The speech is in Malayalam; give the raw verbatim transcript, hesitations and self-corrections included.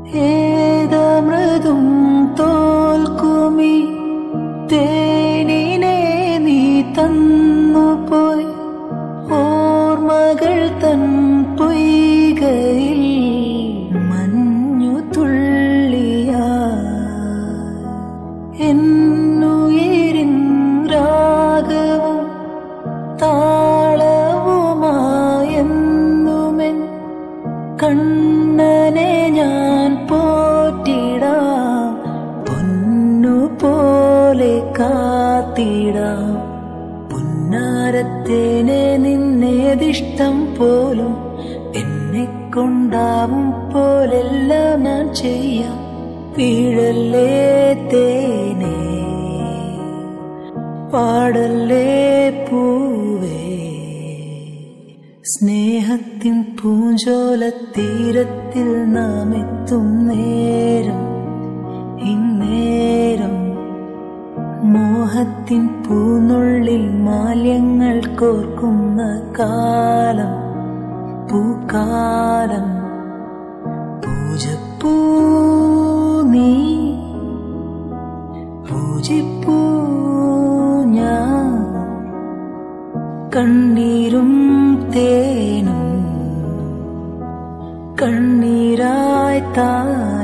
ഏതമൃതും തോൽക്കുമി തേനിനെ നീ തന്നുപോയി ഓർമ്മകൾ തൻ പൊയ്കയിൽ മഞ്ഞു തുള്ളിയാ എന്നുയിരിൻ രാഗവും താളവുമായെന്നുമെൻ കണ്ണനെ ഞാൻ പോറ്റിടാം പൊന്നുപോലെ കാത്തിടാം പുന്നാരത്തേനെ നിന്നേതിഷ്ടം പോലും എന്നെ കൊണ്ടാവും പോലെല്ലാം ഞാൻ ചെയ്യാം വീഴല്ലേ തേനേ പാടല്ലേ പൂവേ സ്നേഹത്തിൻ പൂഞ്ചോലത്തീരത്തിൽ നാം എത്തും നേരം ഇന്നേരം മോഹത്തിൻ പൂനുള്ളിൽ മാല്യങ്ങൾ കോർക്കുന്ന കാലം പൂക്കാലം പൂജപ്പൂ നീ പൂജിപ്പൂ ഞാൻ കണ്ണീരും തേനും കണ്ണീരായി താ